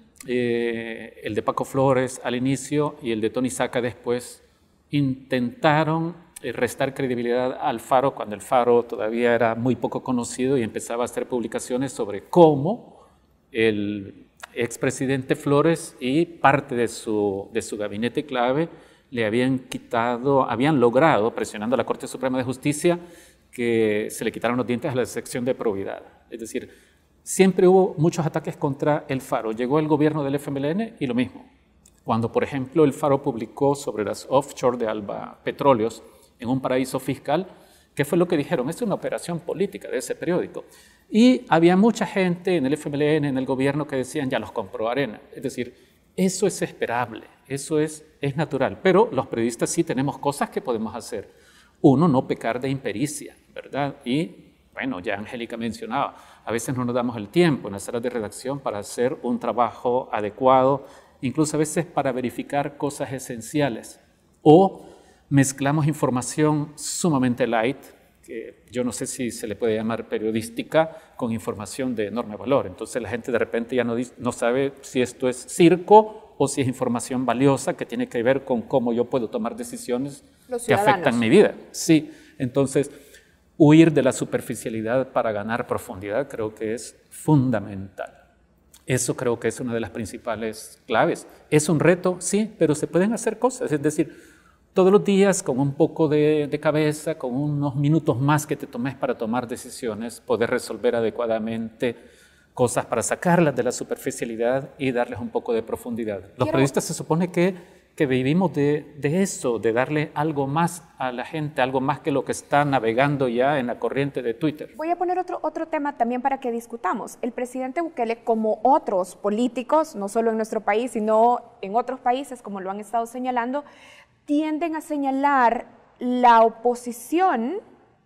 Speaker 4: eh, el de Paco Flores al inicio y el de Tony Saca después, intentaron eh, restar credibilidad al Faro cuando el Faro todavía era muy poco conocido y empezaba a hacer publicaciones sobre cómo el expresidente Flores y parte de su, de su gabinete clave le habían quitado, habían logrado, presionando a la Corte Suprema de Justicia, que se le quitaron los dientes a la sección de probidad. Es decir, siempre hubo muchos ataques contra el Faro. Llegó el gobierno del F M L N y lo mismo. Cuando, por ejemplo, el Faro publicó sobre las offshore de Alba Petróleos en un paraíso fiscal, ¿qué fue lo que dijeron? Es una operación política de ese periódico. Y había mucha gente en el F M L N, en el gobierno, que decían, ya los compró Arena. Es decir, eso es esperable, eso es, es natural. Pero los periodistas sí tenemos cosas que podemos hacer. Uno, no pecar de impericia, ¿verdad? Y, bueno, ya Angélica mencionaba, a veces no nos damos el tiempo en las salas de redacción para hacer un trabajo adecuado, incluso a veces para verificar cosas esenciales. O mezclamos información sumamente light, que yo no sé si se le puede llamar periodística, con información de enorme valor. Entonces la gente de repente ya no, no sabe si esto es circo o si es información valiosa que tiene que ver con cómo yo puedo tomar decisiones que afectan mi vida. Sí, entonces huir de la superficialidad para ganar profundidad creo que es fundamental. Eso creo que es una de las principales claves. Es un reto, sí, pero se pueden hacer cosas. Es decir, todos los días con un poco de, de cabeza, con unos minutos más que te tomes para tomar decisiones, poder resolver adecuadamente cosas para sacarlas de la superficialidad y darles un poco de profundidad. Los Quiero... periodistas se supone que, que vivimos de, de eso, de darle algo más a la gente, algo más que lo que está navegando ya en la corriente de Twitter.
Speaker 1: Voy a poner otro, otro tema también para que discutamos. El presidente Bukele, como otros políticos, no solo en nuestro país, sino en otros países, como lo han estado señalando, tienden a señalar la oposición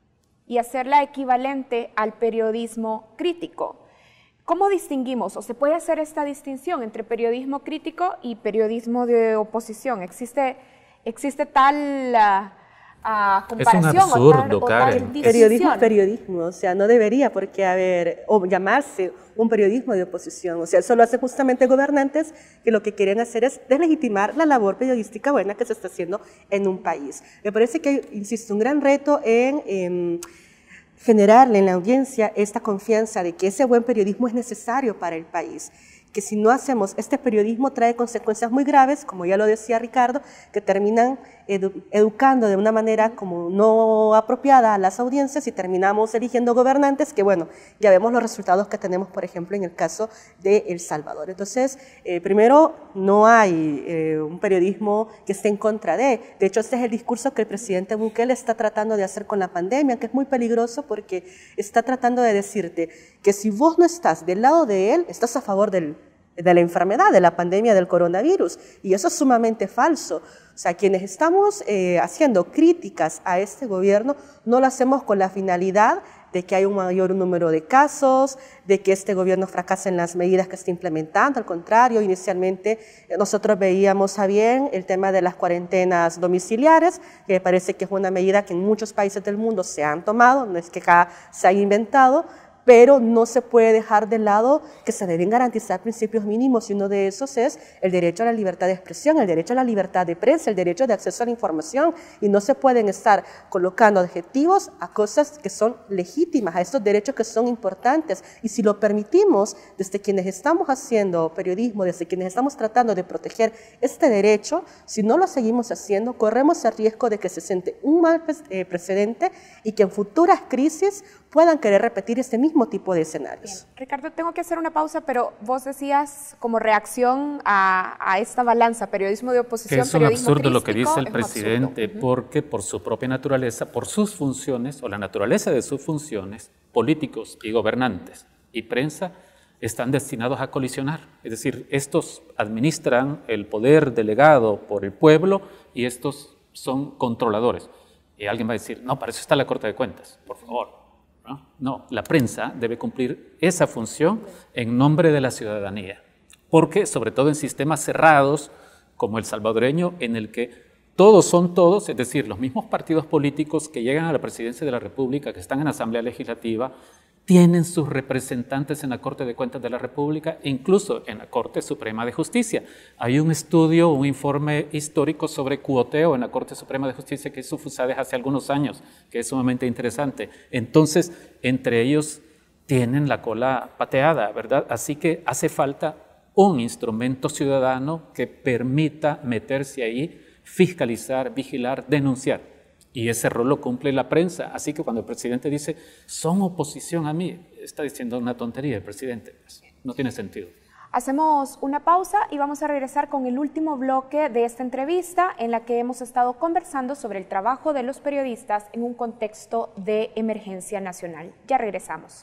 Speaker 1: y hacerla equivalente al periodismo crítico. ¿Cómo distinguimos o se puede hacer esta distinción entre periodismo crítico y periodismo de oposición? ¿Existe, existe tal uh, uh, comparación?
Speaker 4: Es un absurdo,
Speaker 1: o tal, o
Speaker 4: Karen.
Speaker 1: tal
Speaker 3: periodismo es periodismo, o sea, no debería por qué haber, o llamarse un periodismo de oposición. O sea, eso lo hacen justamente gobernantes que lo que quieren hacer es deslegitimar la labor periodística buena que se está haciendo en un país. Me parece que hay, insisto, un gran reto en... en generarle en la audiencia esta confianza de que ese buen periodismo es necesario para el país, que si no hacemos este periodismo trae consecuencias muy graves, como ya lo decía Ricardo, que terminan edu educando de una manera como no apropiada a las audiencias y terminamos eligiendo gobernantes que, bueno, ya vemos los resultados que tenemos, por ejemplo, en el caso de El Salvador. Entonces, eh, primero, no hay eh, un periodismo que esté en contra de. De hecho, este es el discurso que el presidente Bukele está tratando de hacer con la pandemia, que es muy peligroso porque está tratando de decirte que si vos no estás del lado de él, estás a favor del de la enfermedad, de la pandemia del coronavirus, y eso es sumamente falso. O sea, quienes estamos eh, haciendo críticas a este gobierno, no lo hacemos con la finalidad de que hay un mayor número de casos, de que este gobierno fracase en las medidas que está implementando. Al contrario, inicialmente nosotros veíamos a bien el tema de las cuarentenas domiciliares, que me parece que es una medida que en muchos países del mundo se han tomado, no es que acá se haya inventado, pero no se puede dejar de lado que se deben garantizar principios mínimos, y uno de esos es el derecho a la libertad de expresión, el derecho a la libertad de prensa, el derecho de acceso a la información, y no se pueden estar colocando adjetivos a cosas que son legítimas, a estos derechos que son importantes, y si lo permitimos desde quienes estamos haciendo periodismo, desde quienes estamos tratando de proteger este derecho, si no lo seguimos haciendo, corremos el riesgo de que se siente un mal precedente y que en futuras crisis puedan querer repetir este mismo tipo de escenarios.
Speaker 1: Bien. Ricardo, tengo que hacer una pausa, pero vos decías como reacción a, a esta balanza, periodismo de oposición,
Speaker 4: que es un
Speaker 1: periodismo
Speaker 4: absurdo lo que
Speaker 1: crítico,
Speaker 4: dice el presidente, uh-huh. porque por su propia naturaleza, por sus funciones, o la naturaleza de sus funciones, políticos y gobernantes y prensa están destinados a colisionar. Es decir, estos administran el poder delegado por el pueblo y estos son controladores. Y alguien va a decir, no, para eso está la Corte de Cuentas, por favor. ¿No? No, la prensa debe cumplir esa función en nombre de la ciudadanía, porque sobre todo en sistemas cerrados como el salvadoreño, en el que todos son todos, es decir, los mismos partidos políticos que llegan a la presidencia de la República, que están en la Asamblea Legislativa, tienen sus representantes en la Corte de Cuentas de la República e incluso en la Corte Suprema de Justicia. Hay un estudio, un informe histórico sobre cuoteo en la Corte Suprema de Justicia que hizo FUSADES hace algunos años, que es sumamente interesante. Entonces, entre ellos tienen la cola pateada, ¿verdad? Así que hace falta un instrumento ciudadano que permita meterse ahí, fiscalizar, vigilar, denunciar. Y ese rol lo cumple la prensa. Así que cuando el presidente dice, son oposición a mí, está diciendo una tontería el presidente. No tiene sentido.
Speaker 1: Hacemos una pausa y vamos a regresar con el último bloque de esta entrevista en la que hemos estado conversando sobre el trabajo de los periodistas en un contexto de emergencia nacional. Ya regresamos.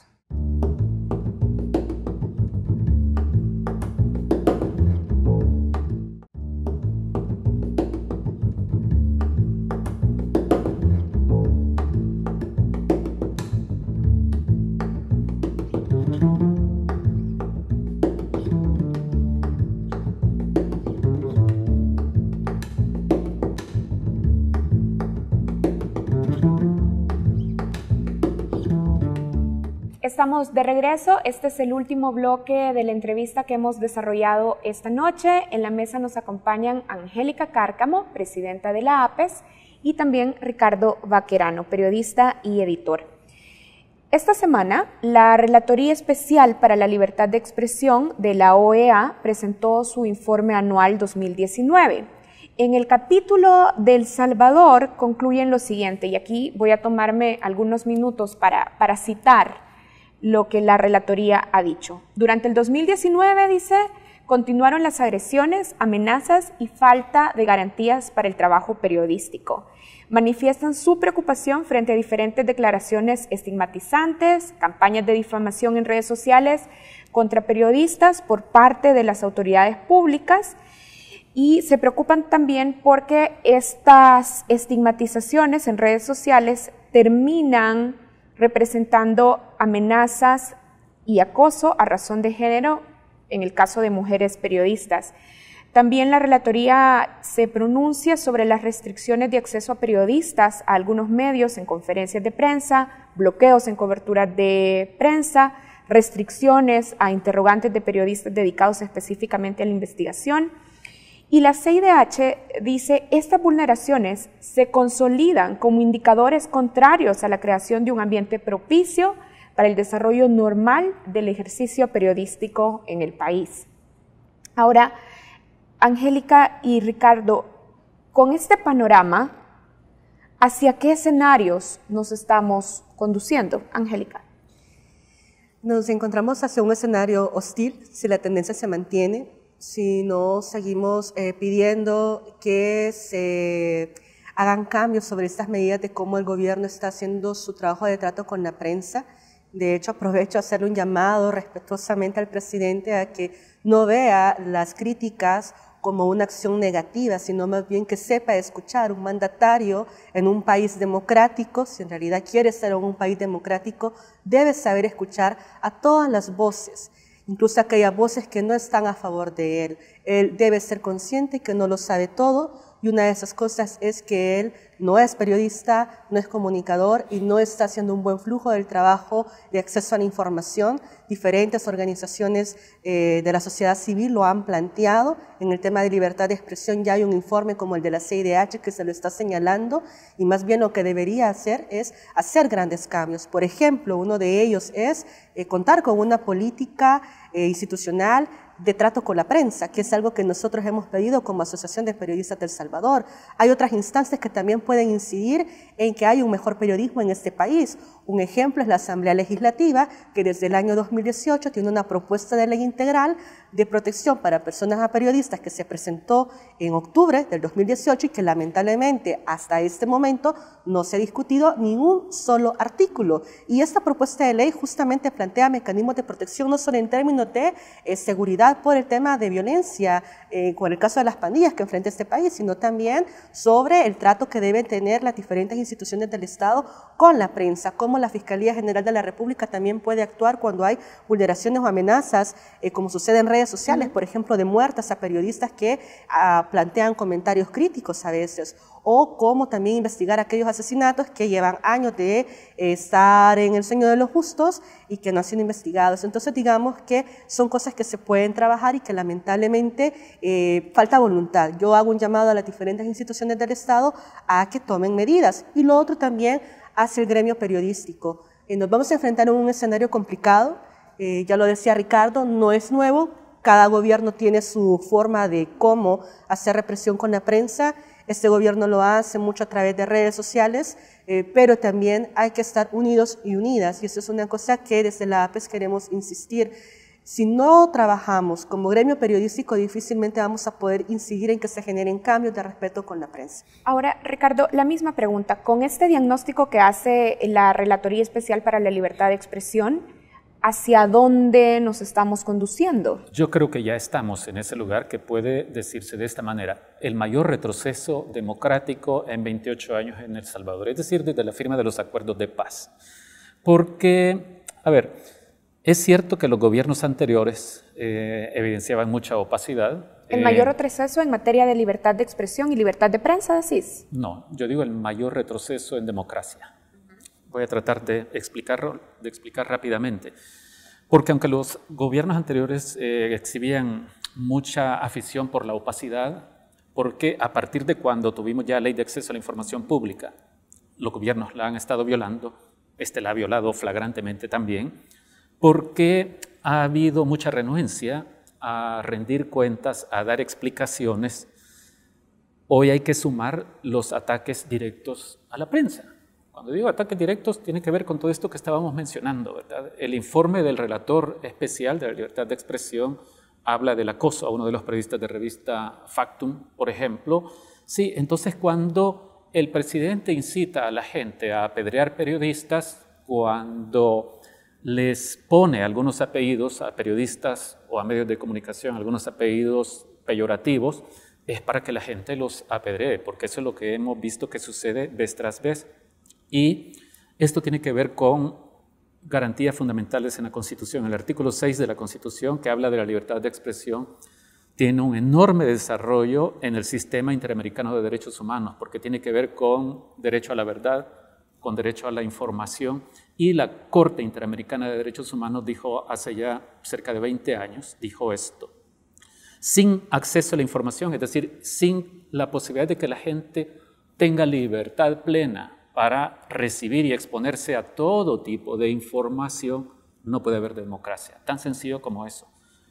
Speaker 1: Estamos de regreso. Este es el último bloque de la entrevista que hemos desarrollado esta noche. En la mesa nos acompañan Angélica Cárcamo, presidenta de la A P E S, y también Ricardo Baquerano, periodista y editor. Esta semana, la Relatoría Especial para la Libertad de Expresión de la O E A presentó su informe anual dos mil diecinueve. En el capítulo del Salvador concluyen lo siguiente, y aquí voy a tomarme algunos minutos para, para citar lo que la relatoría ha dicho. Durante el dos mil diecinueve, dice, continuaron las agresiones, amenazas y falta de garantías para el trabajo periodístico. Manifiestan su preocupación frente a diferentes declaraciones estigmatizantes, campañas de difamación en redes sociales contra periodistas por parte de las autoridades públicas, y se preocupan también porque estas estigmatizaciones en redes sociales terminan representando amenazas y acoso a razón de género en el caso de mujeres periodistas. También la relatoría se pronuncia sobre las restricciones de acceso a periodistas a algunos medios en conferencias de prensa, bloqueos en coberturas de prensa, restricciones a interrogantes de periodistas dedicados específicamente a la investigación. Y la C I D H dice, estas vulneraciones se consolidan como indicadores contrarios a la creación de un ambiente propicio para el desarrollo normal del ejercicio periodístico en el país. Ahora, Angélica y Ricardo, con este panorama, ¿hacia qué escenarios nos estamos conduciendo, Angélica?
Speaker 3: Nos encontramos hacia un escenario hostil si la tendencia se mantiene, si no seguimos eh, pidiendo que se hagan cambios sobre estas medidas de cómo el gobierno está haciendo su trabajo de trato con la prensa. De hecho, aprovecho a hacerle un llamado respetuosamente al presidente a que no vea las críticas como una acción negativa, sino más bien que sepa escuchar. Un mandatario en un país democrático, si en realidad quiere ser un país democrático, debe saber escuchar a todas las voces, incluso aquellas voces que no están a favor de él. Él debe ser consciente que no lo sabe todo, y una de esas cosas es que él no es periodista, no es comunicador y no está haciendo un buen flujo del trabajo de acceso a la información. Diferentes organizaciones eh, de la sociedad civil lo han planteado. En el tema de libertad de expresión ya hay un informe como el de la C I D H que se lo está señalando, y más bien lo que debería hacer es hacer grandes cambios. Por ejemplo, uno de ellos es eh, contar con una política eh, institucional de trato con la prensa, que es algo que nosotros hemos pedido como Asociación de Periodistas del Salvador. Hay otras instancias que también pueden incidir en que hay un mejor periodismo en este país. Un ejemplo es la Asamblea Legislativa, que desde el año dos mil dieciocho tiene una propuesta de ley integral de protección para personas a periodistas que se presentó en octubre del dos mil dieciocho y que lamentablemente hasta este momento no se ha discutido ni un solo artículo. Y esta propuesta de ley justamente plantea mecanismos de protección no solo en términos de eh, seguridad por el tema de violencia, eh, con el caso de las pandillas que enfrenta este país, sino también sobre el trato que deben tener las diferentes instituciones del Estado con la prensa, cómo la Fiscalía General de la República también puede actuar cuando hay vulneraciones o amenazas, eh, como sucede en redes sociales, por ejemplo, de muertas a periodistas que ah, plantean comentarios críticos a veces, o cómo también investigar aquellos asesinatos que llevan años de eh, estar en el sueño de los justos y que no han sido investigados. Entonces, digamos que son cosas que se pueden trabajar y que lamentablemente eh, falta voluntad. Yo hago un llamado a las diferentes instituciones del Estado a que tomen medidas. Y lo otro también hacia el gremio periodístico. Eh, nos vamos a enfrentar a un escenario complicado, eh, ya lo decía Ricardo, no es nuevo, cada gobierno tiene su forma de cómo hacer represión con la prensa. Este gobierno lo hace mucho a través de redes sociales, eh, pero también hay que estar unidos y unidas, y eso es una cosa que desde la A P E S queremos insistir. Si no trabajamos como gremio periodístico, difícilmente vamos a poder incidir en que se generen cambios de respeto con la prensa.
Speaker 1: Ahora, Ricardo, la misma pregunta. Con este diagnóstico que hace la Relatoría Especial para la Libertad de Expresión, ¿hacia dónde nos estamos conduciendo?
Speaker 4: Yo creo que ya estamos en ese lugar que puede decirse de esta manera: el mayor retroceso democrático en veintiocho años en El Salvador, es decir, desde la firma de los acuerdos de paz. Porque, a ver, es cierto que los gobiernos anteriores eh, evidenciaban mucha opacidad.
Speaker 1: ¿El
Speaker 4: eh,
Speaker 1: mayor retroceso en materia de libertad de expresión y libertad de prensa, decís?
Speaker 4: No, yo digo el mayor retroceso en democracia. Voy a tratar de explicarlo, de explicar rápidamente. Porque aunque los gobiernos anteriores eh, exhibían mucha afición por la opacidad, porque a partir de cuando tuvimos ya ley de acceso a la información pública, los gobiernos la han estado violando, este la ha violado flagrantemente también, porque ha habido mucha renuencia a rendir cuentas, a dar explicaciones. Hoy hay que sumar los ataques directos a la prensa. Cuando digo ataques directos, tiene que ver con todo esto que estábamos mencionando, ¿verdad? El informe del relator especial de la libertad de expresión habla del acoso a uno de los periodistas de revista Factum, por ejemplo. Sí, entonces cuando el presidente incita a la gente a apedrear periodistas, cuando les pone algunos apellidos a periodistas o a medios de comunicación, algunos apellidos peyorativos, es para que la gente los apedree, porque eso es lo que hemos visto que sucede vez tras vez. Y esto tiene que ver con garantías fundamentales en la Constitución. El artículo seis de la Constitución, que habla de la libertad de expresión, tiene un enorme desarrollo en el sistema interamericano de derechos humanos, porque tiene que ver con derecho a la verdad, con derecho a la información, y la Corte Interamericana de Derechos Humanos dijo hace ya cerca de veinte años, dijo esto: sin acceso a la información, es decir, sin la posibilidad de que la gente tenga libertad plena para recibir y exponerse a todo tipo de información, no puede haber democracia. Tan sencillo como eso.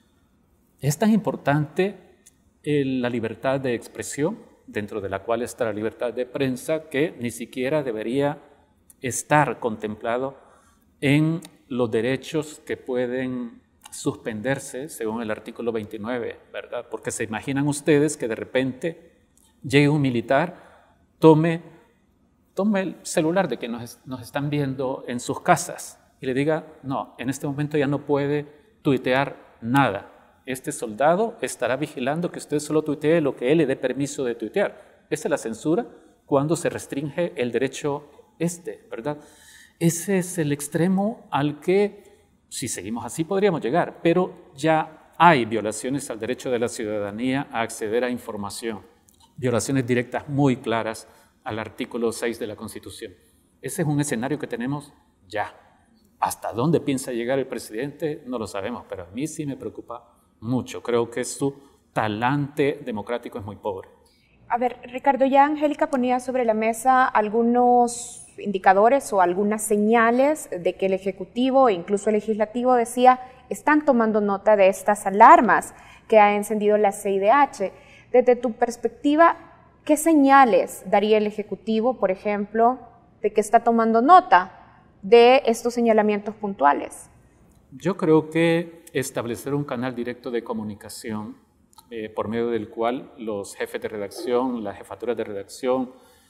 Speaker 4: Es tan importante la libertad de expresión, dentro de la cual está la libertad de prensa, que ni siquiera debería estar contemplado en los derechos que pueden suspenderse según el artículo veintinueve, ¿verdad? Porque se imaginan ustedes que de repente llegue un militar, tome tome el celular de que nos, nos están viendo en sus casas y le diga: no, en este momento ya no puede tuitear nada. Este soldado estará vigilando que usted solo tuitee lo que él le dé permiso de tuitear. Esa es la censura cuando se restringe el derecho este, ¿verdad? Ese es el extremo al que, si seguimos así, podríamos llegar, pero ya hay violaciones al derecho de la ciudadanía a acceder a información, violaciones directas muy claras al artículo seis de la Constitución. Ese es un escenario que tenemos ya. ¿Hasta dónde piensa llegar el presidente? No lo sabemos, pero a mí sí me preocupa mucho. Creo que su talante democrático es muy pobre.
Speaker 1: A ver, Ricardo, ya Angélica ponía sobre la mesa algunos indicadores o algunas señales de que el Ejecutivo e incluso el Legislativo, decía, están tomando nota de estas alarmas que ha encendido la C I D H. Desde tu perspectiva, ¿qué señales daría el Ejecutivo, por ejemplo, de que está tomando nota de estos señalamientos puntuales?
Speaker 4: Yo creo que establecer un canal directo de comunicación eh, por medio del cual los jefes de redacción, las jefaturas de redacción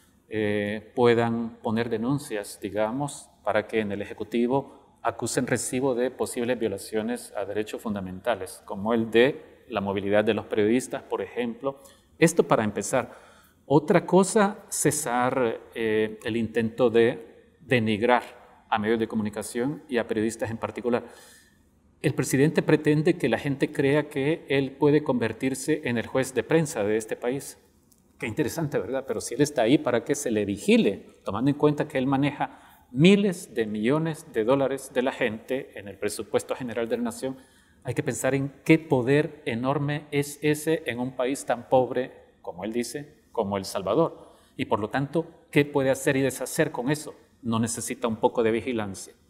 Speaker 4: eh, puedan poner denuncias, digamos, para que en el Ejecutivo acusen recibo de posibles violaciones a derechos fundamentales, como el de la movilidad de los periodistas, por ejemplo. Esto para empezar. Otra cosa, cesar eh, el intento de denigrar a medios de comunicación y a periodistas en particular. El presidente pretende que la gente crea que él puede convertirse en el juez de prensa de este país. Qué interesante, ¿verdad? Pero si él está ahí para que se le vigile, tomando en cuenta que él maneja miles de millones de dólares de la gente en el presupuesto general de la nación, hay que pensar en qué poder enorme es ese en un país tan pobre, como él dice, como El Salvador, y por lo tanto, ¿qué puede hacer y deshacer con eso? No necesita un poco de vigilancia.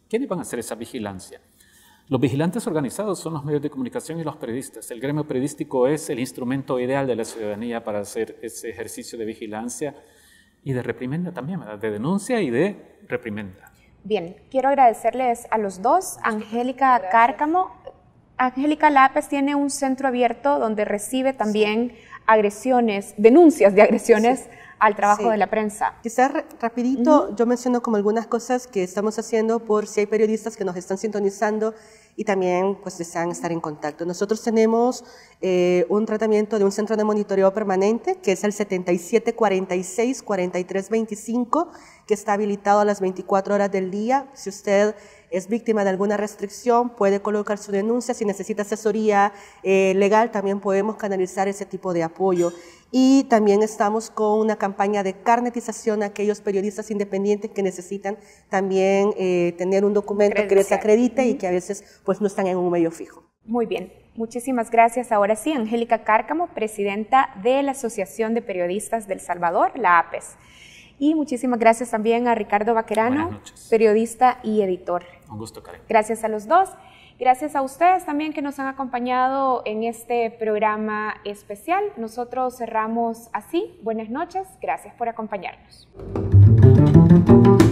Speaker 4: ¿Quiénes van a hacer esa vigilancia? Los vigilantes organizados son los medios de comunicación y los periodistas. El gremio periodístico es el instrumento ideal de la ciudadanía para hacer ese ejercicio de vigilancia y de reprimenda también, ¿verdad? De denuncia y de reprimenda.
Speaker 1: Bien, quiero agradecerles a los dos. Angélica Cárcamo. Angélica, la APES tiene un centro abierto donde recibe también sí. agresiones, denuncias de agresiones sí. al trabajo sí. de la prensa.
Speaker 3: Quizás rapidito, uh-huh. yo menciono como algunas cosas que estamos haciendo por si hay periodistas que nos están sintonizando y también pues desean estar en contacto. Nosotros tenemos eh, un tratamiento de un centro de monitoreo permanente que es el setenta y siete cuarenta y seis cuarenta y tres veinticinco, que está habilitado a las veinticuatro horas del día. Si usted es víctima de alguna restricción, puede colocar su denuncia. Si necesita asesoría eh, legal, también podemos canalizar ese tipo de apoyo. Y también estamos con una campaña de carnetización a aquellos periodistas independientes que necesitan también eh, tener un documento que les acredite uh-huh. y que a veces pues, no están en un medio fijo.
Speaker 1: Muy bien, muchísimas gracias. Ahora sí, Angélica Cárcamo, presidenta de la Asociación de Periodistas del Salvador, la APES. Y muchísimas gracias también a Ricardo Baquerano, periodista y editor.
Speaker 4: Un gusto, Karen.
Speaker 1: Gracias a los dos. Gracias a ustedes también que nos han acompañado en este programa especial. Nosotros cerramos así. Buenas noches. Gracias por acompañarnos.